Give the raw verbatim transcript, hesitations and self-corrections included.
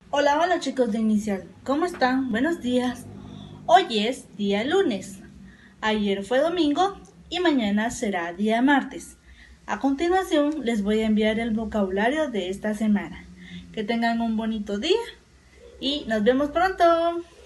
Hola, hola chicos de Inicial, ¿cómo están? Buenos días. Hoy es día lunes, ayer fue domingo y mañana será día martes. A continuación les voy a enviar el vocabulario de esta semana. Que tengan un bonito día y nos vemos pronto.